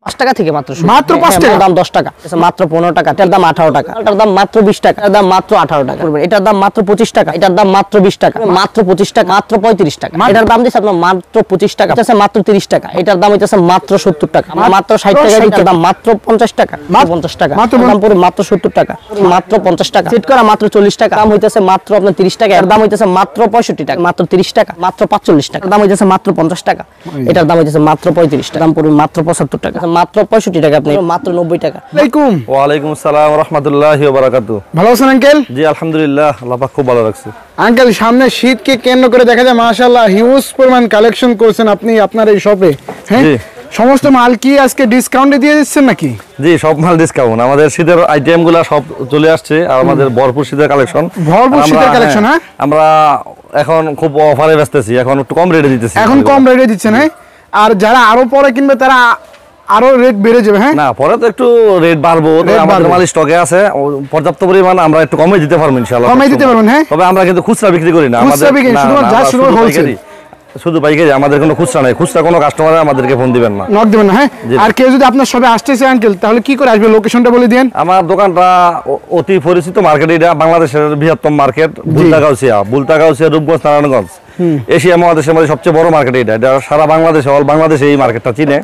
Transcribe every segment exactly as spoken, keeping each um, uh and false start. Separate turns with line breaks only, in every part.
পাঁচ টাকা থেকে মাত্র
মাত্র পাঁচ টাকা
দাম দশ টাকা মাত্র পনেরো টাকা এটার দাম আঠারো টাকা এটার দাম মাত্র বিশ টাকা এটার দাম মাত্র আঠারো টাকা এটার দাম মাত্র পঁচিশ টাকা এটার দাম মাত্র বিশ টাকা মাত্র পঁচিশ টাকা মাত্র পঁয়ত্রিশ টাকা এটার দাম দিচ্ছে আপনার মাত্র পঁচিশ টাকা এটা মাত্র তিরিশ টাকা এটার দাম হইতেছে মাত্র সত্তর টাকা মাত্র ষাট টাকা এটার দাম মাত্র পঞ্চাশ টাকা পঞ্চাশ টাকা দাম পুরো মাত্র সত্তর টাকা মাত্র পঞ্চাশ টাকা সেট করা মাত্র চল্লিশ টাকা দাম হইতেছে মাত্র আপনার তিরিশ টাকা এর দাম হইতেছে মাত্র পঁয়ষট্টি টাকা মাত্র তিরিশ টাকা মাত্র পাঁচচল্লিশ টাকা দাম হইতেছে মাত্র পঞ্চাশ টাকা এটার দাম হইতেছে মাত্র পঁয়ত্রিশ টাকা দাম পুরো মাত্র পঁচাত্তর টাকা মাত্র পঁয়ষট্টি টাকা আপনি মাত্র নব্বই টাকা
আলাইকুম ওয়া আলাইকুম আসসালাম ওয়া রাহমাতুল্লাহি ওয়া বারাকাতুহু
ভালো আছেন আঙ্কেল
জি আলহামদুলিল্লাহ আল্লাহ পাক খুব ভালো রাখছে
আঙ্কেল সামনে শীতকে কেন্দ্র করে দেখা যায় মাশাআল্লাহ হিউজ পরিমাণ কালেকশন করেছেন আপনি আপনার এই শপে হ্যাঁ সমস্ত মাল কি আজকে ডিসকাউন্টে দিয়ে দিচ্ছেন নাকি
জি সব মাল ডিসকাউন্ট আমাদের শীতের আইটেমগুলো সব চলে আসছে আর আমাদের ভরপুর শীতের কালেকশন
ভরপুর শীতের কালেকশন হ্যাঁ
আমরা এখন খুব অফারে বেচতেছি এখন একটু কম রেটে দিতেছি
এখন কম রেটে দিচ্ছেন হ্যাঁ আর যারা আরো পরে কিনবে তারা আরো রেট বেড়ে যাবে হ্যাঁ
না পরে তো একটু রেট বাড়বো আমাদের মাল স্টকে আছে পর্যাপ্ত পরিমাণ আমরা একটু কমে দিতে পারবো ইনশাআল্লাহ
কমে দিতে পারবেন হ্যাঁ
তবে আমরা কিন্তু খুচরা বিক্রি করি না আমাদের
শুধুমাত্র যা শুরু হয়েছে
শুধু পাইকারি আমাদের কোনো খুচরা নাই খুচরা কোনো কাস্টমার আমাদেরকে ফোন দিবেন না
নক দিবেন না হ্যাঁ আর কেউ যদি আপনার সবে আসতে চায় আঙ্কেল তাহলে কি করে আসবে লোকেশনটা বলে দেন
আমার দোকানটা অতি পরিচিত মার্কেট এটা বাংলাদেশের বৃহত্তম মার্কেট বুলতাগাউসিয়া বুলতাগাউসিয়া রূপগঞ্জ নারায়ণগঞ্জ এশিয়া মহাদেশের মধ্যে সবচেয়ে বড় মার্কেট এটা এটা সারা বাংলাদেশে অল বাংলাদেশে এই মার্কেটটা চিনে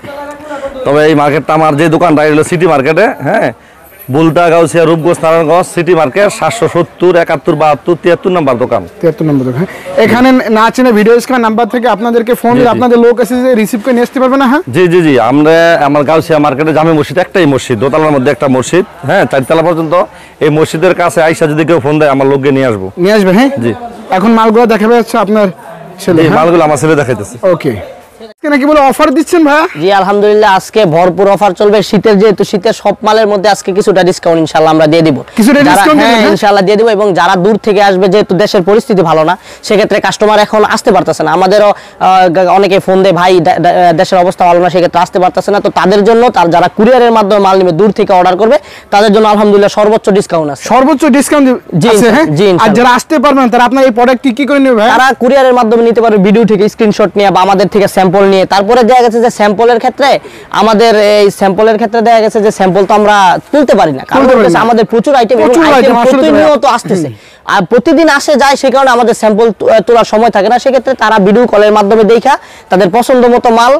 তবে এই মার্কেটটা আমার যে দোকানটা হলো সিটি মার্কেটে হ্যাঁ বুলতাগাউসিয়া রূপগঞ্জ নারায়ণগঞ্জ সিটি মার্কেট সাতশো সত্তর একাত্তর বাহাত্তর তিয়াত্তর নম্বর দোকান
তিয়াত্তর নম্বর দোকান এখানে না চিনে ভিডিও স্ক্রিন নাম্বার থেকে আপনাদেরকে ফোন দিলে আপনাদের লোক এসে যে রিসিভ করে নিয়ে আসতে পারবে না হ্যাঁ
জি জি জি আমরা আমার গাউসিয়া মার্কেটে জামে মসজিদ একটাই মসজিদ দোতলার মধ্যে একটা মসজিদ হ্যাঁ চারতলা পর্যন্ত এই মসজিদের কাছে আইসা যদি কেউ ফোন দেয় আমার লোককে নিয়ে আসবো
নিয়ে আসবে হ্যাঁ
জি
এখন মালগুলো দেখাবে হচ্ছে আপনার ছেলে
মালগুলো আমার ছেলে দেখাইতেছে
ওকে আজকে নাকি বলে অফার দিচ্ছেন ভাই
জি আলহামদুলিল্লাহ আজকে ভরপুর অফার চলবে শীতের যেহেতু শীতের সব মালের মধ্যে আজকে কিছুটা ডিসকাউন্ট ইনশাআল্লাহ আমরা দিয়ে দিব
কিছুটা ডিসকাউন্ট
দিবেন ইনশাআল্লাহ দিয়ে দিব এবং যারা দূর থেকে আসবে যেহেতু দেশের পরিস্থিতি ভালো না সেক্ষেত্রে কাস্টমার এখন আসতে পারতেছে না আমাদেরও অনেকে ফোন দেয় ভাই দেশের অবস্থা ভালো না সেক্ষেত্রে আসতে পারতেছে না তো তাদের জন্য তার যারা কুরিয়ারের মাধ্যমে মাল নেবে দূর থেকে অর্ডার করবে তাদের জন্য আলহামদুলিল্লাহ সর্বোচ্চ ডিসকাউন্ট আছে
সর্বোচ্চ ডিসকাউন্ট আছে হ্যাঁ আর যারা আসতে পারবেন তারা আপনার এই প্রোডাক্ট কি কি করে নেবে ভাই
তারা কুরিয়ারের মাধ্যমে নিতে পারবে ভিডিও থেকে স্ক্রিনশট নিয়ে বা আমাদের থেকে স্যাম্পল নিয়ে তারপরে দেখা গেছে যে স্যাম্পলের ক্ষেত্রে আমাদের এই স্যাম্পলের ক্ষেত্রে দেখা গেছে যে স্যাম্পল তো আমরা তুলতে পারি না কারণ আমাদের প্রচুর আইটেম প্রতিনিয়ত আসতেছে আর প্রতিদিন আসে যায় সে কারণে আমাদের স্যাম্পল তোলার সময় থাকে না সেক্ষেত্রে তারা ভিডিও কলের মাধ্যমে দেখা তাদের পছন্দ মতো মাল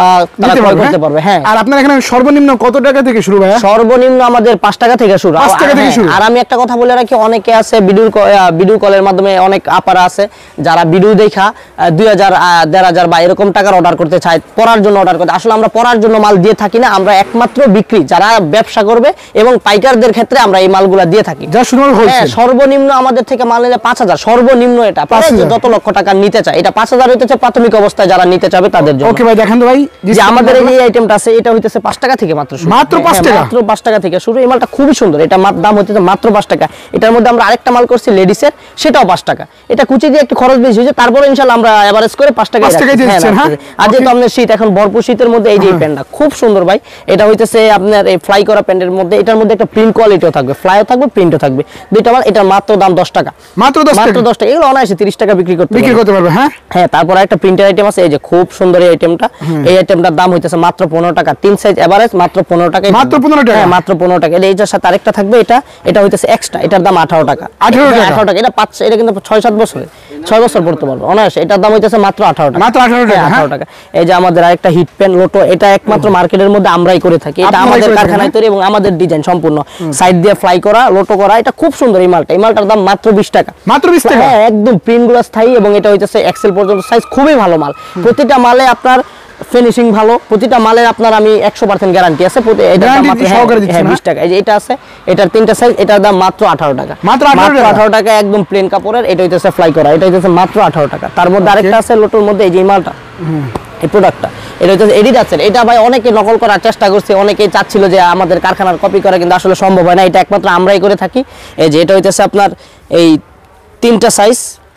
করতে পারবে হ্যাঁ
আর আপনার এখানে সর্বনিম্ন কত টাকা থেকে শুরু ভাই
সর্বনিম্ন আমাদের পাঁচ টাকা থেকে শুরু
পাঁচ টাকা থেকে শুরু
আর আমি একটা কথা বলে রাখি অনেকে আছে ভিডিও ভিডিও কলের মাধ্যমে অনেক আপারা আছে যারা ভিডিও দেখা দুই হাজার দেড় হাজার বা এরকম টাকার অর্ডার করতে চায় পড়ার জন্য অর্ডার করতে আসলে আমরা পড়ার জন্য মাল দিয়ে থাকি না আমরা একমাত্র বিক্রি যারা ব্যবসা করবে এবং পাইকারদের ক্ষেত্রে আমরা এই মালগুলো দিয়ে থাকি
যা শুনুন হ্যাঁ
সর্বনিম্ন আমাদের থেকে মাল নিলে পাঁচ হাজার সর্বনিম্ন এটা যত লক্ষ টাকা নিতে চায় এটা পাঁচ হাজার হইতেছে প্রাথমিক অবস্থায় যারা নিতে চাবে তাদের জন্য
ওকে ভাই দেখেন তো ভাই
যে আমাদের এই আইটেমটা আছে এটা হইতেছে পাঁচ টাকা থেকে মাত্র শুরু
মাত্র পাঁচ টাকা
মাত্র পাঁচ টাকা থেকে শুরু এই মালটা খুবই সুন্দর এটা দাম হইতেছে মাত্র পাঁচ টাকা এটার মধ্যে আমরা আরেকটা মাল করছি লেডিসের সেটাও পাঁচ টাকা এটা কুচি দিয়ে একটু খরচ বেশি হয়েছে তারপরে ইনশাআল্লাহ আমরা এভারেজ করে পাঁচ টাকা দিচ্ছি হ্যাঁ আর যেহেতু আমাদের শীত এখন ভরপুর শীতের মধ্যে এই যে প্যান্টটা খুব সুন্দর ভাই এটা হইতেছে আপনার এই ফ্লাই করা প্যান্টের মধ্যে এটার মধ্যে একটা প্রিন্ট কোয়ালিটিও থাকবে ফ্লাইও থাকবে প্রিন্টও থাকবে দুইটা মাল এটার মাত্র দাম দশ টাকা
মাত্র দশ টাকা
মাত্র দশ টাকা এগুলো অনায়াসে তিরিশ টাকা বিক্রি করতে
বিক্রি করতে পারবে হ্যাঁ
হ্যাঁ তারপর একটা প্রিন্টার আইটেম আছে এই যে খুব সুন্দর এই আইটেমটা এই আইটেমটার দাম হইতেছে মাত্র পনেরো টাকা তিন সাইজ এভারেজ মাত্র পনেরো টাকা
মাত্র পনেরো টাকা
হ্যাঁ মাত্র পনেরো টাকা এইটার সাথে আরেকটা থাকবে এটা এটা হইতেছে এক্সট্রা এটার দাম আঠারো টাকা
আঠারো টাকা
আঠারো টাকা এটা পাঁচ এটা কিন্তু ছয় সাত বছরে ছয় বছর পড়তে পারবে অনায়াসে এটার দাম হইতেছে মাত্র আঠারো টাকা
মাত্র আঠারো টাকা
আঠারো টাকা এই যে আমাদের আরেকটা হিট পেন লোটো এটা একমাত্র মার্কেটের মধ্যে আমরাই করে থাকি এটা আমাদের কারখানায় তৈরি এবং আমাদের ডিজাইন সম্পূর্ণ সাইড দিয়ে ফ্লাই করা লোটো করা এটা খুব সুন্দর এই মালটা এই মালটার দাম মাত্র বিশ টাকা
মাত্র বিশ টাকা
হ্যাঁ একদম প্রিন্টগুলো স্থায়ী এবং এটা হইতেছে এক্সেল পর্যন্ত সাইজ খুবই ভালো মাল প্রতিটা মালে আপনার ফিনিশিং ভালো প্রতিটা মালের আপনার আমি একশো পার্সেন্ট গ্যারান্টি আছে এটার দাম মাত্র হ্যাঁ বিশ টাকা এই যে এটা আছে এটার তিনটা সাইজ এটার দাম মাত্র আঠারো টাকা
মাত্র
আঠারো টাকা একদম প্লেন কাপড়ের এটা হইতেছে ফ্লাই করা এটা হইতেছে মাত্র আঠারো টাকা তার মধ্যে আরেকটা আছে লোটোর মধ্যে এই যে মালটা এই প্রোডাক্টটা এটা হচ্ছে এডিডাসের এটা ভাই অনেকে নকল করার চেষ্টা করছে অনেকে চাচ্ছিল যে আমাদের কারখানার কপি করা কিন্তু আসলে সম্ভব হয় না এটা একমাত্র আমরাই করে থাকি এই যে এটা হইতেছে আপনার এই তিনটা সাইজ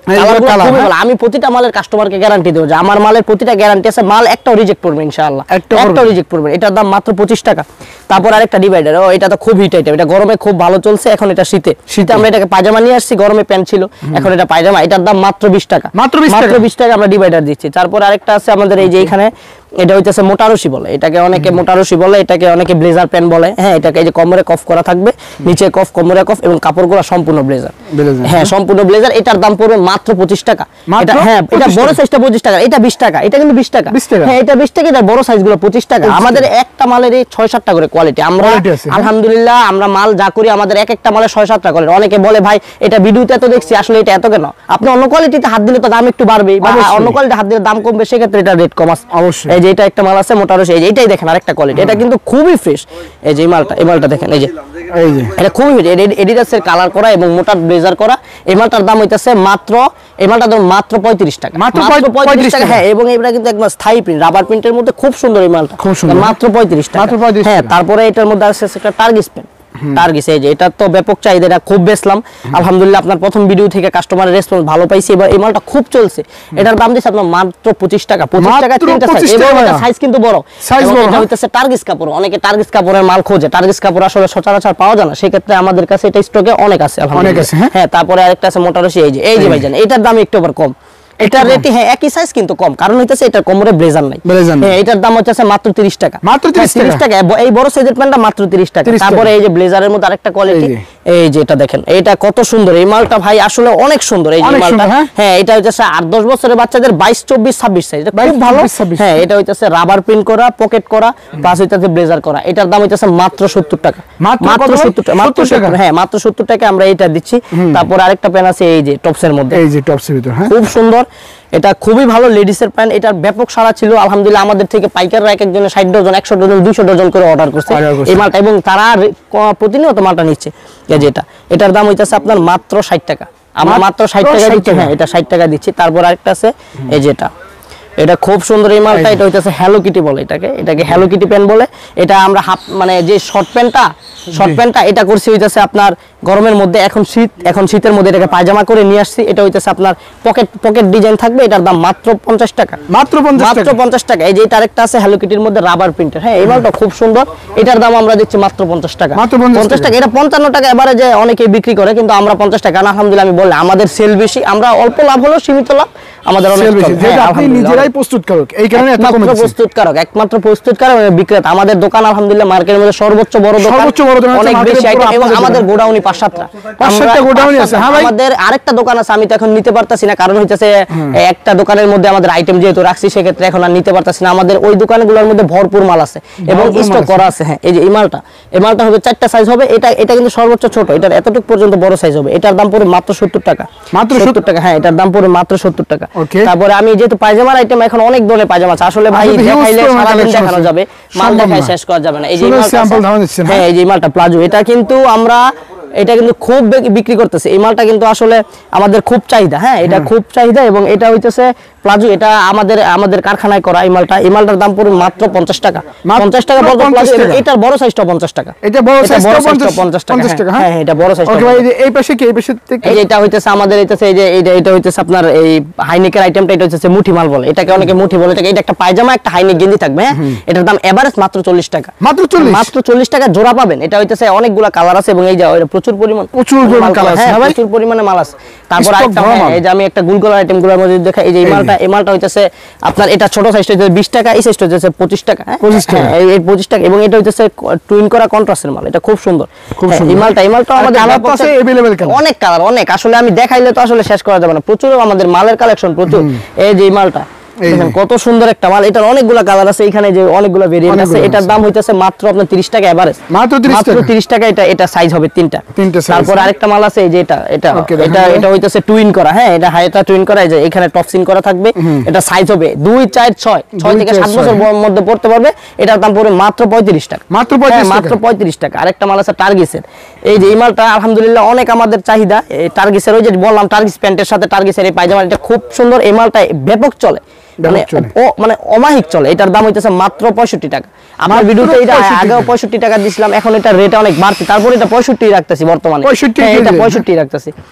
কালারগুলো
কালার,
খুবই
হ্যাঁ।
ভালো। আমি প্রতিটা মালের কাস্টমারকে গ্যারান্টি দেবো যে আমার মালের প্রতিটা গ্যারান্টি আছে, মাল একটাও রিজেক্ট করবে ইনশাআল্লাহ,
একটাও করবে
একটাও রিজেক্ট করবে। এটার দাম মাত্র পঁচিশ টাকা। তারপর আরেকটা ডিভাইডার, ও এটা তো খুব হিট আইটেম, এটা গরমে খুব ভালো চলছে, এখন এটা শীতে শীতে আমরা এটাকে পায়জামা নিয়ে আসছি, গরমে প্যান্ট ছিল, এখন এটা পায়জামা। এটার দাম মাত্র বিশ টাকা,
মাত্র বিশ টাকা।
মাত্র বিশ টাকা আমরা ডিভাইডার দিচ্ছি। তারপর আরেকটা আছে আমাদের এই যে এখানে, এটা হইতেছে মোটারসি বলে, এটাকে অনেকে মোটারসি বলে, এটাকে অনেকে ব্লেজার প্যান্ট বলে। হ্যাঁ, এটাকে এই যে কোমরে কফ করা থাকবে, নিচে কফ, কোমরে কফ, এবং কাপড়গুলো সম্পূর্ণ ব্লেজার।
ব্লেজার,
হ্যাঁ, সম্পূর্ণ ব্লেজার। এটার দাম পড়বে মাত্র পঁচিশ টাকা।
মাত্র
এটা হ্যাঁ, এটা
পঁচিশ
বড়
টাকা।
সাইজটা পঁচিশ টাকা, এটা বিশ টাকা, এটা কিন্তু বিশ টাকা।
বিশ টাকা।
হ্যাঁ, এটা বিশ টাকা, এটা বড় সাইজগুলো পঁচিশ টাকা। আমাদের একটা মালের এই ছয় সাতটা করে কোয়ালিটি। আমরা
Quality আছে, হ্যাঁ।
আলহামদুলিল্লাহ আমরা মাল যা করি, আমাদের এক একটা মালের ছয় সাতটা কোয়ালিটি। অনেকে বলে ভাই এটা ভিডিওতে এত দেখছি, আসলে এটা এত কেন? আপনি অন্য কোয়ালিটিতে হাত দিলে তো দাম একটু বাড়বে, বা
অবশ্যই।
অন্য কোয়ালিটি হাত দিলে দাম কমবে, সেক্ষেত্রে এটা রেট কম আছে।
অবশ্যই।
এই যে এটা একটা মাল আছে মোটারসি, এই যে এটাই দেখেন আরেকটা কোয়ালিটি, এটা কিন্তু খুবই ফ্রেশ। এই যে এই মালটা, এই মালটা দেখেন, এই যে
এই যে
এটা খুবই এডিডাসের কালার করা এবং মোটা ব্লেজার করা। এই মালটার দাম হইতাছে মাত্র, এই মালটার দাম মাত্র পঁয়ত্রিশ টাকা,
মাত্র
পঁয়ত্রিশ টাকা।
টাকা।
হ্যাঁ, এবং এটা কিন্তু একদম স্থায়ী প্রিন্ট, রাবার প্রিন্টের মধ্যে খুব সুন্দর এই মালটা,
খুব সুন্দর।
মাত্র পঁয়ত্রিশ টাকা।
মাত্র পঁয়ত্রিশ
হ্যাঁ,
টাকা।
তারপরে এটার মধ্যে আছে একটা টার্গিস পেন, টার্গিস, এই যে এটা তো ব্যাপক চাহিদা, এটা খুব বেচলাম আলহামদুলিল্লাহ। আপনার প্রথম ভিডিও থেকে কাস্টমারের রেসপন্স ভালো পাইছি, এবার এই মালটা খুব চলছে। এটার দাম দিচ্ছে আপনার মাত্র পঁচিশ টাকা, পঁচিশ টাকা
মাত্র
তিনটা সাইজ,
পঁচিশ
এবং
টাকা।
এটা সাইজ কিন্তু বড়।
Size
এবং
বড়,
এটা
হ্যাঁ।
হইতেছে টার্গিস কাপড়, অনেকে টার্গিস কাপড়ের মাল খোঁজে, টার্গিস কাপড় আসলে সচরাচর পাওয়া যায় না, সেক্ষেত্রে আমাদের কাছে এটা স্টকে অনেক আছে আলহামদুলিল্লাহ।
আছে, হ্যাঁ।
হ্যাঁ, তারপরে আরেকটা আছে মোটারসি, এই যে এই যে ভাইজান, এটার দাম একটু আবার কম। এটার রেট হ্যাঁ একই সাইজ কিন্তু কম, কারণ হইতেছে এটার কোমরে ব্লেজার নাই।
ব্লেজার নাই।
হ্যাঁ, এটার দাম হচ্ছে মাত্র তিরিশ টাকা,
মাত্র তিরিশ
হ্যাঁ, তিরিশ টাকা। এই বড় সাইজের প্যান্টটা মাত্র তিরিশ টাকা।
তিরিশ টাকা।
তারপরে এই যে ব্লেজারের মধ্যে আরেকটা কোয়ালিটি,
এই যে।
এই যে এটা দেখেন, এটা কত সুন্দর এই মালটা ভাই, আসলে অনেক সুন্দর এই যে
অনেক
মালটা।
সুন্দর, হ্যাঁ।
হ্যাঁ, এটা হচ্ছে আট দশ বছরের বাচ্চাদের বাইশ চব্বিশ ছাব্বিশ সাইজ, এটা খুব ভালো।
চব্বিশ, ছাব্বিশ।
হ্যাঁ, এটা হইতেছে রাবার প্রিন্ট করা, পকেট করা, প্লাস হইতেছে ব্লেজার করা। এটার দাম হইতেছে মাত্র সত্তর টাকা,
মাত্র
মাত্র
কত ভাই?
সত্তর টাকা, মাত্র
সত্তর টাকা।
সত্তর, হ্যাঁ মাত্র সত্তর টাকা আমরা এটা দিচ্ছি। তারপর আরেকটা প্যান আছে এই যে টপসের মধ্যে,
এই যে টপসের ভিতর, হ্যাঁ
খুব সুন্দর, এটা খুবই ভালো লেডিসের প্যান্ট। এটার ব্যাপক সাড়া ছিল আলহামদুলিল্লাহ, আমাদের থেকে পাইকাররা এক একজনের ষাট ডজন, একশো ডজন, দুইশো ডজন করে অর্ডার করছে
Order করছে।
এই মালটা, এবং তারা রে- ক- প্রতিনিয়ত মালটা নিচ্ছে। এই যে এটা, এটার দাম হইতেছে আপনার মাত্র ষাট টাকা, আমরা মাত্র ষাট টাকা
ষাট
দিচ্ছি।
টাকা।
হ্যাঁ, এটা ষাট টাকা দিচ্ছি। তারপর আরেকটা আছে এই যে এটা, এটা খুব সুন্দর এই মালটা, এটা হইতেছে হ্যালো কিটি বলে, এটাকে এটাকে হ্যালো কিটি প্যান্ট বলে। এটা আমরা হাফ মানে যে শর্ট প্যান্টটা, শর্ট প্যান্টটা এটা করছি হইতেছে আপনার গরমের মধ্যে, এখন শীত, এখন শীতের মধ্যে এটাকে পায়জামা করে নিয়ে আসছি। এটা হইতেছে আপনার পকেট পকেট ডিজাইন থাকবে, এটার দাম মাত্র পঞ্চাশ টাকা,
মাত্র পঞ্চাশ
মাত্র
টাকা।
পঞ্চাশ টাকা। এই যে এটা আরেকটা আছে হ্যালো কিটির মধ্যে রাবার প্রিন্টের, হ্যাঁ এই মালটা খুব সুন্দর, এটার দাম আমরা দিচ্ছি মাত্র পঞ্চাশ টাকা,
মাত্র পঞ্চাশ
পঞ্চাশ টাকা। এটা পঞ্চান্ন টাকা এবারে যে অনেকে বিক্রি করে, কিন্তু আমরা পঞ্চাশ টাকা, কারণ আলহামদুলিল্লাহ আমি বললাম আমাদের সেল বেশি, আমরা অল্প লাভ হলেও সীমিত লাভ আমাদের অনেক
সেল বেশি,
চলে।
যেটা
হ্যাঁ,
আপনি
আলহামদুলিল্লাহ।
নিজেরাই প্রস্তুতকারক, এই কারণে এত কমে
একমাত্র
দিচ্ছেন।
প্রস্তুতকারক, একমাত্র প্রস্তুতকারক এবং বিক্রেতা। আমাদের দোকান আলহামদুলিল্লাহ মার্কেটের মধ্যে সর্বোচ্চ বড় দোকান,
সর্বোচ্চ বড় দোকান হচ্ছে
অনেক
মার্কেটের
বেশি
পুরো
আইটেম, এবং
আপনাদের
আমাদের
দোকান।
গোডাউনই পাঁচ সাতটা,
পাঁচ সাতটা
আমরা
গোডাউনই
পাঁচ
আছে,
সাতটা।
হ্যাঁ ভাই।
আমাদের আরেকটা দোকান আছে, আমি তো এখন নিতে পারতাছি না, কারণ হইতেছে একটা দোকানের মধ্যে আমাদের আইটেম যেহেতু রাখছি, সেক্ষেত্রে এখন আর নিতে পারতাছি না। আমাদের ওই দোকানগুলোর মধ্যে ভরপুর মাল আছে এবং
ভরপুর মাল
স্টক
আছে।
করা আছে। হ্যাঁ, এই যে এই মালটা, এই মালটা হবে চারটা সাইজ হবে, এটা এটা কিন্তু সর্বোচ্চ ছোট, এটার এতটুকু পর্যন্ত বড় সাইজ হবে। এটার দাম পড়ে মাত্র সত্তর টাকা,
মাত্র
সত্তর টাকা। হ্যাঁ, এটার দাম পড়ে মাত্র সত্তর টাকা।
Okay.
তারপরে আমি যেহেতু পায়জামার আইটেম, এখন অনেক ধরনের পায়জামা আছে, আসলে ভাই
আসলে huge
দেখাইলে
পরিমাণ
সারাদিন
collection
দেখানো
আছে।
যাবে, মাল
সম্ভব
দেখাই
না।
শেষ করা যাবে না। এই যে এই
শুধু
মালটা আছে,
sample ধারণা দিচ্ছেন,
হ্যাঁ এই যে এই মালটা প্লাজো, এটা কিন্তু আমরা এটা কিন্তু খুব বে- বিক্রি করতেছে এই মালটা, কিন্তু আসলে আমাদের খুব চাহিদা। হ্যাঁ, এটা খুব চাহিদা, এবং এটা হইতেছে প্লাজো, এটা আমাদের আমাদের কারখানায় করা এই মালটা। এই মালটার দাম পড়বে মাত্র পঞ্চাশ টাকা,
মাত্র
পঞ্চাশ টাকা বড়
পঞ্চাশ
প্লাজো, এবং
টাকা।
এটার বড় সাইজটা পঞ্চাশ টাকা,
এটা বড়
এটা
সাইজটা
বড় সাইজটা
পঞ্চাশ
পঞ্চাশ টাকা।
পঞ্চাশ টাকা,
হ্যাঁ,
হ্যাঁ
হ্যাঁ, এটা বড় সাইজটা।
ওকে ভাই, এই যে এই পাশে কি, এই পাশে থেকে
এই যে এটা হইতেছে আমাদের হইতেছে এই যে এইটা এটা হইতেছে আপনার এই হাইনেকের আইটেমটা, এটা হইতেছে মুঠি মাল বলে, এটাকে অনেকে মুঠি বলে। এটাকে এটা একটা পায়জামা, একটা হাইনেক গেঞ্জি থাকবে। হ্যাঁ, এটার দাম এভারেজ মাত্র চল্লিশ টাকা,
মাত্র চল্লিশ?
মাত্র চল্লিশ টাকা জোড়া পাবেন। এটা হইতেছে অনেকগুলা কালার আছে, এবং এই যে ওইটা প্রচুর পরিমাণ
প্রচুর পরিমাণ
মাল
colour আছে,
হ্যাঁ,
না ভাই?
প্রচুর পরিমাণে মাল আছে। তারপর
Stock
আরেকটা,
ভরা
হ্যাঁ,
মাল।
এই যে আমি একটা গুল কালার আইটেম গুলোর মধ্যে দেখা, এই যে এই
এই যে।
মালটা, এই মালটা হইতেছে আপনার এটা ছোট সাইজটা হইতেছে বিশ টাকা, এই সাইজটা হইতেছে পঁচিশ টাকা। হ্যাঁ,
পঁচিশ টাকা।
হ্যাঁ, এই- এই পঁচিশ টাকা, এবং এটা হইতেছে টুইন করা কন্ট্রাস্টের মাল, এটা খুব সুন্দর।
খুব
হ্যাঁ,
সুন্দর।
এই মালটা এই মালটা
আর
আমাদের
colour তো
ব্যাপক
আছে
চাহিদা।
available colour।
অনেক কালার, অনেক, আসলে আমি দেখাইলে তো আসলে শেষ করা যাবে না, প্রচুর আমাদের মালের কালেকশন প্রচুর। এই যে এই মালটা
এই
দেখেন
যে।
কত সুন্দর একটা মাল, এটার অনেকগুলা কালার আছে, এখানে যে অনেকগুলা ভেরিয়েন্ট আছে।
অনেকগুলো
এটার
আছে।
দাম হইতেছে মাত্র আপনার তিরিশ টাকা এভারেজ,
মাত্র তিরিশ টাকা?
তিরিশ টাকা। এটা এটা সাইজ হবে তিনটা,
তিনটা size,
তারপর
হ্যাঁ।
আরেকটা মাল আছে এই যে এটা এটা
Okay, দেখেন
এটা
ভাই।
এটা হইতেছে টুইন করা। হ্যাঁ, এটা হাইটা টুইন করা, এই যে এখানে টপসিন করা থাকবে। এটা সাইজ হবে দুই চার ছয়, ছয়
দুই,
থেকে
চার,
সাত বছর
ছয়।
বয়সের মধ্যে পড়তে পারবে। এটার দাম পড়বে মাত্র পঁয়ত্রিশ টাকা,
মাত্র পঁয়ত্রিশ
হ্যাঁ, মাত্র
টাকা।
পঁয়ত্রিশ টাকা। আরেকটা মাল আছে টার্গিসের, এই যে এই মালটা আলহামদুলিল্লাহ অনেক আমাদের চাহিদা। এই টার্গিসের ওই যে বললাম টার্গিস প্যান্টের সাথে টার্গিসের এই পায়জামা, এটা খুব সুন্দর। এই মালটা ব্যাপক চলে, মানে
ব্যাপক চলে।
ও মানে অমাহিক চলে। এটার দাম হইতেছে মাত্র পঁয়ষট্টি টাকা। আমার
মাত্র
ভিডিওতে এটা
পঁয়ষট্টি
আগেও
টাকা।
পঁয়ষট্টি টাকা দিছিলাম, এখন এটা রেট অনেক বাড়তি, তারপর এটা পঁয়ষট্টি রাখতেছি বর্তমানে।
পঁয়ষট্টি
হ্যাঁ,
দিয়ে
এটা
দিলেন,
পঁয়ষট্টি রাখতেছি।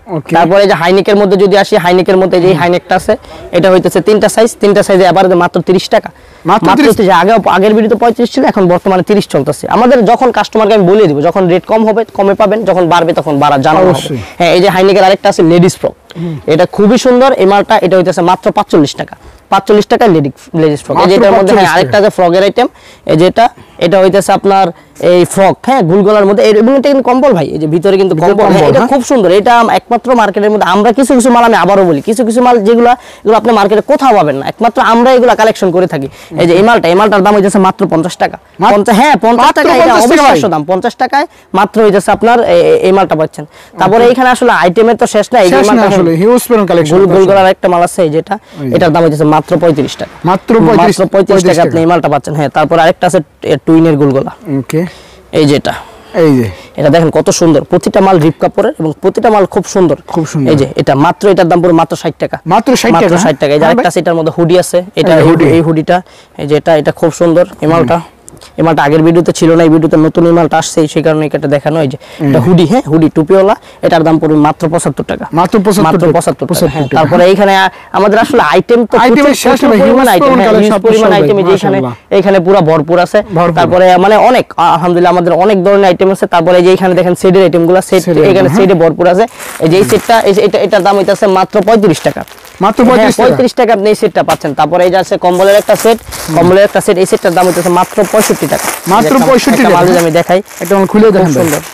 Okay.
তারপরে এই যে হাইনেকের মধ্যে যদি আসি, হাইনেকের মধ্যে যে হাইনেকটা আছে এটা হইতেছে তিনটা সাইজ, তিনটা সাইজে আবার মাত্র তিরিশ টাকা।
মাত্র
মাত্র
তিরিশ?
তিরিশ, আগে আগের ভিডিওতে পঁয়ত্রিশ ছিল, এখন বর্তমানে তিরিশ চলতেছে। আমাদের যখন কাস্টমারকে আমি বলে দিব, যখন রেট কম হবে কমে পাবেন, যখন বাড়বে তখন বাড়া জানা হবে।
অবশ্যই।
হ্যাঁ, এই যে হাইনেকের আরেকটা আছে লেডিস ফ্রক, এটা খুবই সুন্দর। এই মালটা এটা হইতেছে মাত্র পাঁচচল্লিশ টাকা, পাঁচচল্লিশ টাকা লেডিস লেডিস ফ্রক। এই যে এটার মধ্যে হ্যাঁ আরেকটা আছে ফ্রকের আইটেম, এই যেটা এটা হইতেছে আপনার এই ফ্রক, হ্যাঁ গুলগলার মধ্যে, এবং এটা কিন্তু কম্বল ভাই, এই যে ভিতরে কিন্তু কম্বল, হ্যাঁ এটা খুব সুন্দর। এটা একমাত্র মার্কেটের মধ্যে আমরা কিছু কিছু মাল, আমি আবারও বলি, কিছু কিছু মাল যেগুলো এগুলো আপনি মার্কেটে কোথাও পাবেন না, একমাত্র আমরা এগুলো কালেকশন করে থাকি। এই যে এই মালটা, এই মালটার দাম হইতেছে মাত্র পঞ্চাশ টাকা। পঞ্চাশ, হ্যাঁ পঞ্চাশ টাকা, এটা অবিশ্বাস্য দাম। পঞ্চাশ টাকায় মাত্র হইতেছে আপনার এই- এই মালটা পাচ্ছেন। তারপরে এখানে আসলে আইটেমের তো শেষ নাই। এই যে
শেষ না
মালটা
আসলে, হিউজ পরিমাণ কালেকশন।
গোল গোলগলার একটা মাল আছে, এই যেটা, এটার দাম হইতেছে মাত্র পঁয়ত্রিশ টাকা।
মাত্র পঁয়ত্রিশ
মাত্র পঁয়ত্রিশ টাকা আপনি এই মালটা পাচ্ছেন। হ্যাঁ, তারপর আরেকটা আছে টুইনের গোলগলা,
ওকে,
এই যেটা,
এই যে
এটা দেখেন কত সুন্দর, প্রতিটা মাল রিপ কাপড়ের এবং প্রতিটা মাল খুব সুন্দর,
খুব সুন্দর।
এই যে এটা মাত্র, এটার দাম পুরো মাত্র ষাট টাকা।
মাত্র ষাট
মাত্র
টাকা?
ষাট টাকা। এই যে
হ্যাঁ
আরেকটা আছে, এটার মধ্যে হুডি আছে, এটা
এই
এই
hoodie।
এই হুডিটা, এই যে এটা, এটা খুব সুন্দর। এই মালটা, এই মালটা আগের ভিডিওতে ছিল না, এই ভিডিওতে নতুন এই মালটা আসছে, সেই কারণে এটা দেখানো। এই যে এটা হুডি, হ্যাঁ হুডি টুপিওয়ালা, এটার দাম পড়বে মাত্র পঁচাত্তর টাকা।
মাত্র পঁচাত্তর
মাত্র
টাকা।
পঁচাত্তর টাকা।
পঁচাত্তর
হ্যাঁ,
টাকা।
তারপরে এইখানে আমাদের আসলে আইটেম তো
Item এর
প্রচুর-
শেষ
প্রচুর
নেই,
পরিমাণ
huge
আইটেম,
পরিমাণ
হ্যাঁ,
collection
huge পরিমাণ
আপনার
আইটেম,
সবাই,
যেখানে
মাশাআল্লাহ।
এইখানে পুরো ভরপুর আছে।
ভরপুর।
তারপরে মানে অনেক আলহামদুলিল্লাহ আমাদের অনেক ধরনের আইটেম আছে। তারপরে এই যে এখানে দেখেন সেটের আইটেমগুলো, সেট
Set এর
এখানে
item,
সেটে ভরপুর আছে। এই যে এই সেটটা, এটা এটার দাম হইতাছে মাত্র পঁয়ত্রিশ টাকা।
মাত্র পঁয়ত্রিশ টাকা?
পঁয়ত্রিশ টাকা আপনি এই সেটটা পাচ্ছেন। তারপরে এই যে আছে কম্বলের একটা সেট, কম্বলের একটা সেট, এই সেটটার দাম হইতাছে মাত্র পঁয়ষট্টি টাকা।
মাত্র
একটা-
পঁয়ষট্টি
একটা
টাকা?
মাল যদি আমি দেখাই,
একটা মাল খুলে
খুব
দেখেন ভাই।
সুন্দর,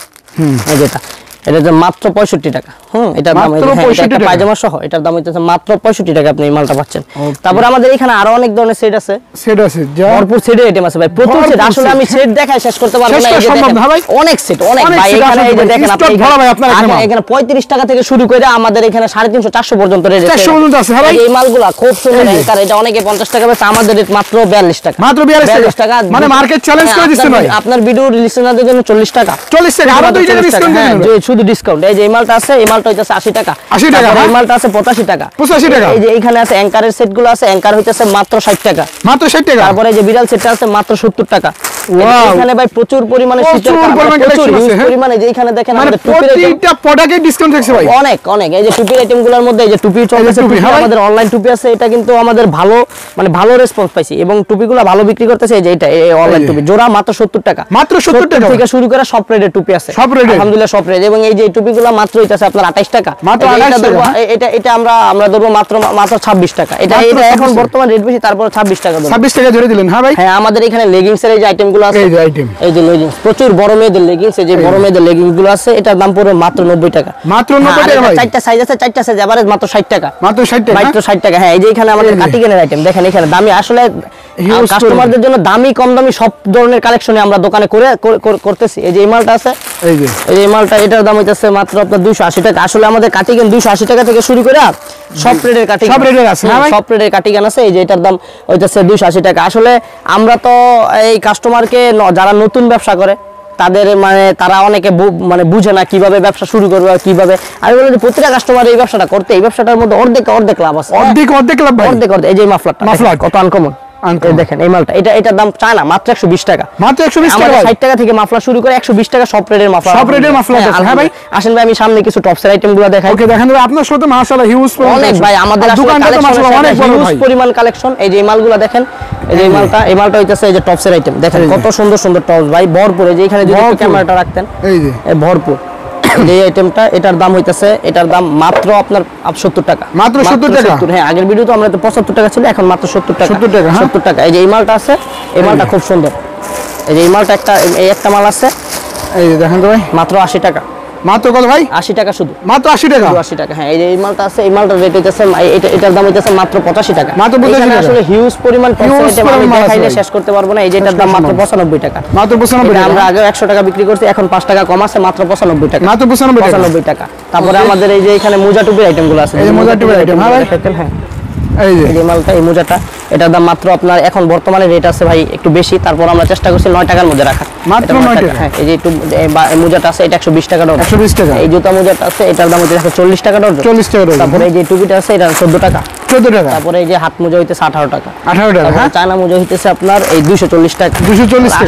এই যেটা, এটা হচ্ছে মাত্র পঁয়ষট্টি টাকা। হুম, এটার দাম
মাত্র
হ্যাঁ, এটা
পঁয়ষট্টি
একটা
টাকা?
পায়জামা সহ, এটার দাম হইতেছে মাত্র পঁয়ষট্টি টাকা, আপনি এই মালটা পাচ্ছেন।
Okay.
তারপরে আমাদের এখানে আরো অনেক ধরনের সেট আছে,
সেট আছে যা
ভরপুর সেটের আইটেম আছে ভাই, প্রচুর
ভরপুর
সেট। আসলে
set।
আমি সেট দেখাই শেষ করতে পারবো
শেষ
না।
করা
এই যে
সম্ভব
দেখেন,
না ভাই?
অনেক সেট, অনেক
অনেক
ভাই।
set
এখানে
আসলে
এই যে
ভাই,
দেখেন, আপনি
stock ভরা ভাই আপনার এখানে
এখানে-
মাল।
এখানে পঁয়ত্রিশ টাকা থেকে শুরু করে আমাদের এখানে সাড়ে তিনশো চারশো পর্যন্ত রেট।
চারশো পর্যন্ত আছে, হ্যাঁ ভাই?
এই মালগুলা খুব সুন্দর
এই যে।
অ্যাঙ্কার, এটা অনেকে পঞ্চাশ টাকা বেচে, আমাদের রেট মাত্র বিয়াল্লিশ টাকা।
মাত্র বিয়াল্লিশ টাকা? মানে market challenge করে দিচ্ছেন ভাই?
হ্যাঁ, আপনার ভিডিও লিসেনারদের জন্য চল্লিশ টাকা।
চল্লিশ টাকা? আরো দুই টাকা
চল্লিশ টাকা,
ডিসকাউন্ট
হ্যাঁ,
দিয়ে দিন।
যে শুধু ডিসকাউন্ট। এই যে এই মালটা আছে, এই মালটা হইতেছে আশি টাকা।
আশি টাকা,
তারপরে এই
হ্যাঁ?
মালটা আছে পঁচাশি টাকা।
পঁচাশি টাকা?
এই যে এইখানে আছে অ্যাঙ্কারের সেটগুলো আছে, অ্যাঙ্কার হইতেছে মাত্র ষাট টাকা।
মাত্র ষাট টাকা?
তারপরে এই যে বিড়াল সেটটা আছে মাত্র সত্তর টাকা।
Wow!
এখানে ভাই প্রচুর পরিমাণে
প্রচুর
শীতের কাপড়,
পরিমাণে
প্রচুর
collection আছে,
huge
হ্যাঁ?
পরিমাণে। যে এইখানে দেখেন
মানে
আমাদের টুপির item
প্রতিটা প্রোডাক্টে ডিসকাউন্ট থাকছে ভাই?
অনেক অনেক। এই যে টুপির আইটেম গুলোর মধ্যে এই যে টুপি চলতেছে,
টুপি,
টুপি
হ্যাঁ ভাই?
আমাদের অনলাইন টুপি আছে, এটা কিন্তু আমাদের ভালো মানে ভালো রেসপন্স পাইছি এবং টুপিগুলো ভালো বিক্রি করতেছে। এই যে এটা এই অনলাইন
এই যে।
টুপি জোড়া মাত্র সত্তর টাকা।
মাত্র সত্তর টাকা?
থেকে শুরু করে সব রেটের টুপি আছে,
সব rate এর?
আলহামদুলিল্লাহ সব রেট। এবং এই যে টুপিগুলো মাত্র হইতাছে আপনার আঠাইশ টাকা।
মাত্র
এই যে এটা
আঠাইশ টাকা,
ধরবো,
হ্যাঁ?
এ- এটা এটা আমরা আমরা ধরবো মাত্র মাত্র ছাব্বিশ টাকা। এটা
মাত্র
এটা এখন
ছাব্বিশ টাকা?
বর্তমান রেট বেশি, তারপর ছাব্বিশ টাকা ধরবো।
ছাব্বিশ টাকা ধরে দিলেন, হ্যাঁ ভাই?
হ্যাঁ, আমাদের এখানে লেগিংস এর এই যে আইটেম গুলো আছে,
এই যে item।
এই যে লেগিংস, প্রচুর বড় মেয়েদের লেগিংস, এই যে বড় মেয়েদের লেগিংস গুলো আছে, এটার দাম পড়বে মাত্র নব্বই টাকা।
মাত্র
হ্যাঁ,
নব্বই
আর
টাকা
এটা
ভাই?
চারটা সাইজ আছে, চারটা সাইজ এভারেজ মাত্র ষাট টাকা।
মাত্র ষাট টাকা?
মাত্র ষাট টাকা। হ্যাঁ, এই যে এখানে আমাদের
এই যে।
কাটিকেনের আইটেম দেখেন, এখানে দামি আসলে
Huge
কাস্টমারদের জন্য দামি কম দামি সব ধরনের কালেকশনে আমরা দোকানে করে করে- করে- করতেছি। এই যে এই মালটা আছে,
এই যে
এই যে এই মালটা, এটার দাম হইতেছে মাত্র আপনার দুইশো আশি টাকা। আসলে আমাদের কাটিকেন দুইশো আশি টাকা থেকে শুরু করে সব রেটের কাটিকেন,
সব rate এর আছে, হ্যাঁ ভাই?
সব রেটের কাটিকেন আছে। এই যে এটার দাম হইতেছে দুইশো আশি টাকা। আসলে আমরা তো এই কাস্টমারকে যারা নতুন ব্যবসা করে তাদের মানে তারা অনেকে বু- মানে বুঝে না কিভাবে ব্যবসা শুরু করবে আর কিভাবে। আমি বলি যে প্রতিটা কাস্টমার এই ব্যবসাটা করতে, এই ব্যবসাটার মধ্যে অর্ধেক অর্ধেক লাভ আছে,
অর্ধেক অর্ধেক লাভ ভাই?
অর্ধেক অর্ধেক। এই যে মাফলারটা
মাফলার।
কত আনকমন,
Uncommon।
দেখেন এই মালটা, এটা এটার দাম চায় না মাত্র একশো বিশ টাকা।
মাত্র একশো বিশ টাকা
আমাদের
ভাই?
ষাট টাকা থেকে মাফলার শুরু করে একশো বিশ টাকা সব রেটের মাফলার,
সব rate এর মাফলার আছে, হ্যাঁ ভাই?
আসেন ভাই, আমি সামনে কিছু টপসের আইটেম গুলো দেখাই।
ওকে, দেখেন ভাই, আপনার সাথে মাশাআল্লাহ হিউজ
অনেক ভাই, আমাদের আসলে
দোকানটা তো
collection
মাশাআল্লাহ
আছে,
অনেক বড়
huge
ভাই।
পরিমাণ কালেকশন। এই যে এই মালগুলো দেখেন, এই যে এই মালটা, এই মালটা হইতাছে এই যে টপসের আইটেম দেখেন,
এই যে।
কত সুন্দর সুন্দর টপস ভাই, ভরপুর। এই যে এখানে যদি একটু
ভরপুর।
ক্যামেরাটা রাখতেন,
এই যে
এই ভরপুর। এই আইটেমটা, এটার দাম হইতাছে, এটার দাম মাত্র আপনার সত্তর টাকা।
মাত্র সত্তর টাকা?
সত্তর, হ্যাঁ, আগের ভিডিও তো আমরা তো পঁচাত্তর টাকা ছিল, এখন মাত্র সত্তর টাকা।
সত্তর টাকা, হ্যাঁ?
সত্তর টাকা। এই যে এই মালটা আছে, এই মালটা খুব সুন্দর। এই যে এই মালটা একটা, এই একটা মাল আছে
এই যে দেখেন তো ভাই,
মাত্র আশি টাকা।
মাত্র কত ভাই?
আশি টাকা শুধু,
মাত্র আশি টাকা?
শুধু আশি টাকা। হ্যাঁ, এই যে এই মালটা আছে, এই মালটার রেট হইতেছে, এটা এটার দাম হইতেছে মাত্র পঁচাশি টাকা।
মাত্র পঁচাশি
এখানে
টাকা?
আসলে হিউজ পরিমাণ টপস
Huge
আইটেম, আমি
পরিমাণ মাল আছে
দেখাইলে
ভাই।
শেষ করতে পারবো না। এই যে এটার দাম মাত্র পঁচানব্বই টাকা।
মাত্র পঁচানব্বই
এটা
টাকা?
আমরা আগে একশো টাকা বিক্রি করছি, এখন পাঁচ টাকা কম আছে, মাত্র পঁচানব্বই টাকা।
মাত্র পঁচানব্বই টাকা?
পঁচানব্বই টাকা। তারপরে
Okay.
আমাদের এই যে এখানে মোজা টুপির আইটেম গুলো আছে,
এই যে মোজা টুপির item, হ্যাঁ ভাই?
দেখেন, হ্যাঁ,
এই যে
এই যে মালটা, এই মোজাটা, এটার দাম মাত্র আপনার এখন বর্তমানে রেট আছে ভাই একটু বেশি, তারপর আমরা চেষ্টা করছি নয় টাকার মধ্যে রাখা।
মাত্র
এটা
নয় টাকা?
হ্যাঁ, এই যে একটু এই বা- এই মোজাটা আছে, এটা একশো বিশ টাকা ডজন।
একশো বিশ টাকা?
এই জুতা মোজাটা আছে, এটার দাম হচ্ছে একশো চল্লিশ টাকা ডজন।
চল্লিশ টাকা ডজন।
তারপরে এই যে টুপিটা আছে, এটা চোদ্দ টাকা।
চোদ্দ টাকা?
তারপরে এই যে হাত মোজা হইতেছে আঠারো টাকা।
আঠারো টাকা,
তারপরে
হ্যাঁ?
চায়না মোজা হইতেছে আপনার এই দুইশো চল্লিশ টাকা।
দুইশো চল্লিশ টাকা,
আসলে
হ্যাঁ?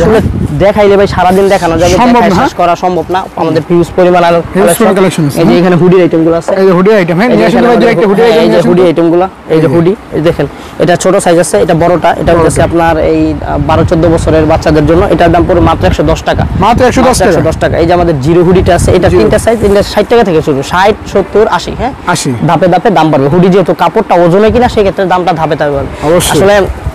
দেখাইলে ভাই সারাদিন দেখানো যাবে,
সম্ভব
দেখায়
না।
শেষ করা সম্ভব না। আমাদের হিউজ পরিমাণ আর
Huge collection আছে।
এই যে এখানে হুডি আইটেমগুলো আছে,
এই যে হুডি আইটেম, হ্যাঁ
এই যে
নিয়ে আসেন
এখানে
ভাই, direct হুডি
হ্যাঁ,
আইটেম
এই যে
নিয়ে আসেন।
হুডি আইটেমগুলো, এই যে হুডি, এই দেখেন এটা ছোট সাইজ আছে, এটা বড়টা, এটা হচ্ছে আপনার এই বারো চোদ্দ বছরের বাচ্চাদের জন্য। এটার দাম পুরো মাত্র একশো দশ টাকা,
মাত্র একশো দশ টাকা।
একশো দশ টাকা। এই যে আমাদের জিরো হুডিটা আছে, এটা
জিরো।
তিনটা সাইজ, তিনটা ষাট টাকা থেকে শুরু, ষাট সত্তর আশি, হ্যাঁ
আশি।
ধাপে ধাপে দাম বাড়বে। হুডি যেহেতু কাপড়টা ওজনে কিনা, সেই ক্ষেত্রে দামটা ধাপে ধাপে বাড়বে।
অবশ্যই।
আসলে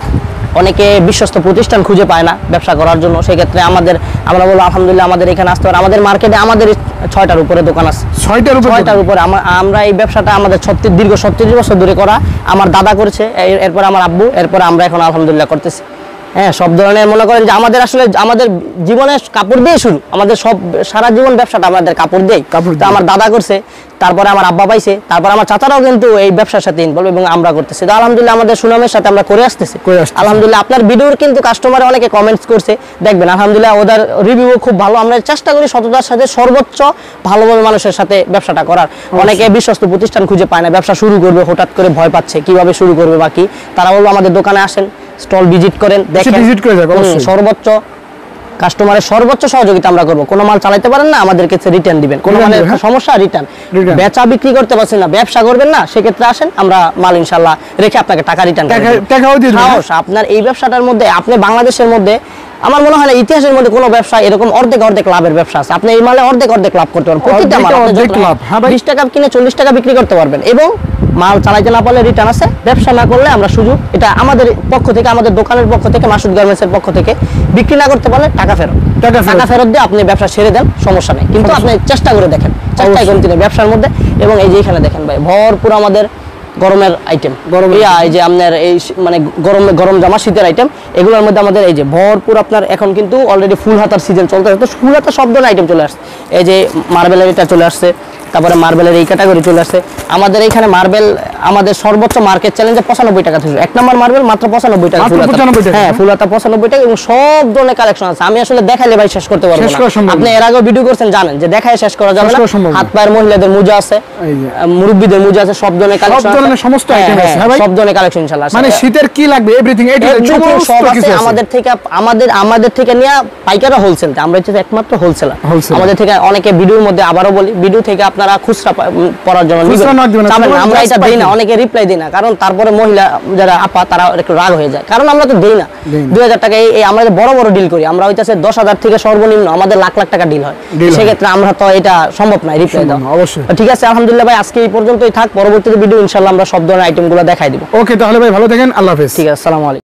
অনেকে বিশ্বস্ত প্রতিষ্ঠান খুঁজে পায় না ব্যবসা করার জন্য, সেই ক্ষেত্রে আমাদের, আমরা বলবো আলহামদুলিল্লাহ আমাদের এখানে আসতে পারে। আমাদের মার্কেটে আমাদের ছয়টার উপরে দোকান আছে,
ছয়টার উপরে
ছয়টার উপরে। আমা- আমরা এই ব্যবসাটা আমাদের ছত্রিশ দীর্ঘ ছত্রিশ বছর ধরে করা। আমার দাদা করেছে, এর- এরপর আমার আব্বু, এরপর আমরা এখন আলহামদুলিল্লাহ করতেছি। হ্যাঁ, সব ধরনের মনে করেন যে আমাদের আসলে আমাদের জীবনে কাপড় দিয়ে শুরু, আমাদের সব সারা জীবন ব্যবসাটা আমাদের কাপড় দিয়ে।
কাপড়
তো
দিয়ে।
আমার দাদা করছে, তারপরে আমার আব্বা পাইছে, তারপর আমার চাচারাও কিন্তু এই ব্যবসার সাথে ইনভলভ, এবং আমরা করতেছি। তো আলহামদুলিল্লাহ আমাদের সুনামের সাথে আমরা করে আসতেছি।
করে আসতেছি।
আলহামদুলিল্লাহ আপনার ভিডিওর কিন্তু কাস্টমার অনেকে কমেন্টস করছে, দেখবেন আলহামদুলিল্লাহ ওদের রিভিউ খুব ভালো। আমরা চেষ্টা করি সততার সাথে সর্বোচ্চ ভালোভাবে মানুষের সাথে ব্যবসাটা করার। অনেকে বিশ্বস্ত প্রতিষ্ঠান খুঁজে পায় না, ব্যবসা শুরু করবে হঠাৎ করে ভয় পাচ্ছে কিভাবে শুরু করবে বাকি, তারা বলবো আমাদের দোকানে আসেন, স্টল ভিজিট করেন, দেখেন,
visit করে যাক,
হুম,
অবশ্যই।
সর্বোচ্চ কাস্টমারের সর্বোচ্চ সহযোগিতা আমরা করবো। কোনো মাল চালাতে পারেন না, আমাদের কাছে রিটার্ন দিবেন। কোনো
Return
মালের
দিবেন, হ্যাঁ।
সমস্যা রিটার্ন,
Return।
বেচা বিক্রি করতে পারছেন না, ব্যবসা করবেন না, সেক্ষেত্রে আসেন, আমরা মাল ইনশাল্লাহ রেখে আপনাকে টাকা রিটার্ন
টাকা- টাকাও দিয়ে দিবেন,
সাহস আপনার এই ব্যবসাটার মধ্যে। আপনি বাংলাদেশের মধ্যে আমার মনে হয় না ইতিহাসের মধ্যে কোনো ব্যবসা এরকম অর্ধেক অর্ধেক লাভের ব্যবসা আছে। আপনি এই মালে অর্ধেক অর্ধেক লাভ করতে পারবেন, প্রতিটা মাল
অর্ধেক
আপনি
অর্ধেক
যত-
লাভ, হ্যাঁ ভাই।
বিশ টাকা কিনে চল্লিশ টাকা বিক্রি করতে পারবেন, এবং মাল চালাইতে না পারলে রিটার্ন আছে। ব্যবসা না করলে আমরা সুযোগ, এটা আমাদের পক্ষ থেকে, আমাদের দোকানের পক্ষ থেকে, মাসুদ গার্মেন্টসের পক্ষ থেকে, বিক্রি না করতে পারলে টাকা ফেরত।
টাকা ফেরত।
টাকা ফেরত দিয়ে আপনি ব্যবসা ছেড়ে দেন, সমস্যা নেই, কিন্তু আপনি চেষ্টা করে দেখেন, চেষ্টাই করুন তিনি ব্যবসার মধ্যে। এবং এই যে এখানে দেখেন ভাই, ভরপুর আমাদের গরমের আইটেম,
গরমের
ইয়া, এই যে আপনার এই শী- মানে গরম গরম জামা, শীতের আইটেম, এগুলোর মধ্যে আমাদের এই যে ভরপুর আপনার এখন কিন্তু অলরেডি ফুল হাতার সিজন চলতেছে, তো ফুল হাতার সব ধরনের আইটেম চলে আসছে। এই যে মার্বেলের এটা চলে আসছে, তারপরে মার্বেলের এই ক্যাটাগরি চলে আসছে। আমাদের এইখানে মার্বেল আমাদের সর্বোচ্চ মার্কেট চ্যালেঞ্জে পঁচানব্বই টাকা থেকে, এক নম্বর মার্বেল মাত্র পঁচানব্বই টাকা,
মাত্র
ফুল হাতা।
পঁচানব্বই টাকা,
হ্যাঁ, ফুল হাতা পঁচানব্বই টাকা, এবং সব ধরনের কালেকশন আছে। আমি আসলে দেখাইলে ভাই শেষ করতে পারবো
শেষ
না।
করা সম্ভব
আপনি
না।
এর আগেও ভিডিও করছেন, জানেন যে দেখায় শেষ করা যাবে
শেষ
না।
করা সম্ভব না।
হাত পায়ের মহিলাদের মোজা আছে,
এই যে।
মুরব্বীদের মোজা আছে, সব ধরনের কালেকশন আছে।
ধরনের সমস্ত
হ্যাঁ,
item আছে,
হ্যাঁ,
হ্যাঁ ভাই?
সব ধরনের কালেকশন ইনশাআল্লাহ আছে।
মানে শীতের কি লাগবে এভরিথিং, এই
Everything সব আছে
কিছু আছে
আমাদের থেকে। আমাদের আমাদের থেকে নিয়ে পাইকাররা হোলসেল, আমরা হচ্ছে একমাত্র হোলসেলার।
Wholesaler।
আমাদের থেকে অনেকে ভিডিওর মধ্যে, আবারও বলি, ভিডিও থেকে আপনারা খুচরা পা- উম, পড়ার জন্য
খুচরা
নিবেন।
নক দিবেন না,
চাবেন না,
সবাই
আমরা
just
এটা দেই না,
পাইকারি।
অনেকে রিপ্লাই দিই না, কারণ তারপরে মহিলা যারা আপা তারা একটু রাগ হয়ে যায়, কারণ আমরা তো দেই না।
দেই না।
দুই হাজার টাকা এই আমরা যে বড় বড় ডিল করি, আমরা হইতেছে দশ হাজার থেকে সর্বনিম্ন আমাদের লাখ লাখ টাকা ডিল হয়।
Deal হয়।
সেক্ষেত্রে আমরা তো এটা সম্ভব নয় রিপ্লাই
সম্ভব
দেওয়া।
না, অবশ্যই।
ঠিক আছে, আলহামদুলিল্লাহ ভাই, আজকে এই পর্যন্তই থাক। পরবর্তীতে ভিডিও ইনশাআল্লাহ আমরা সব ধরনের আইটেমগুলো দেখাই দিব।
ওকে, তাহলে ভাই ভালো থাকেন, আল্লাহ হাফেজ।
ঠিক আছে, আসসালামু আলাইকুম।